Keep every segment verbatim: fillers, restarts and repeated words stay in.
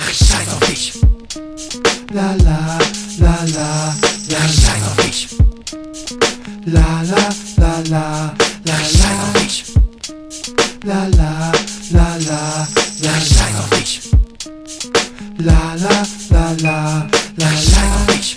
Scheiß auf dich. La la, la la, la Scheiß auf dich. la la, la la, la Scheiß auf dich. la la, la la, la Scheiß auf dich. la la, la la, la Scheiß auf dich.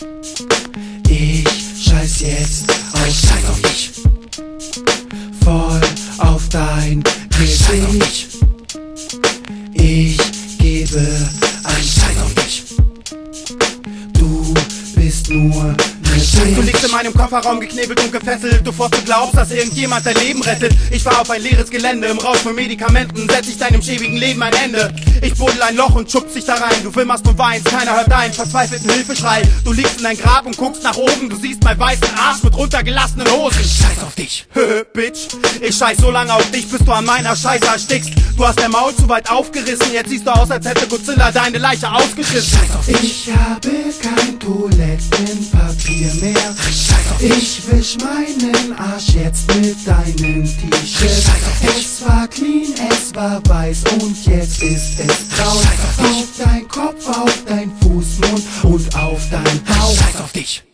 Ich scheiß jetzt auf Scheiß auf dich. voll auf dein Scheiß auf Gesicht. dich. Ich gebe ein Scheiß auf dich. Du bist nur ne Du Bitch. liegst in meinem Kofferraum geknebelt und gefesselt. Du fort, du glaubst, dass irgendjemand dein Leben rettet. Ich fahr auf ein leeres Gelände. Im Rausch von Medikamenten setz ich deinem schäbigen Leben ein Ende. Ich buddel ein Loch und schubst dich da rein. Du filmerst und weinst, keiner hört deinen verzweifelten Hilfeschrei. Du liegst in dein Grab und guckst nach oben. Du siehst meinen weißen Arsch mit runtergelassenen Hosen. Scheiß auf dich. Hö, Bitch, ich scheiß so lange auf dich, bis du an meiner Scheiße erstickst. Du hast dein Maul zu weit aufgerissen. Jetzt siehst du aus, als hätte Godzilla deine Leiche ausgeschissen. Scheiß auf dich. Ich habe kein Toilettenpapier mehr. Scheiß auf dich. Ich wisch meinen Arsch jetzt mit deinem T-Shirt. Scheiß auf dich. Es war clean, es war weiß und jetzt ist es braun. Scheiß auf dich. Auf dein Kopf, auf dein Fußmund und auf dein Bauch. Scheiß auf dich.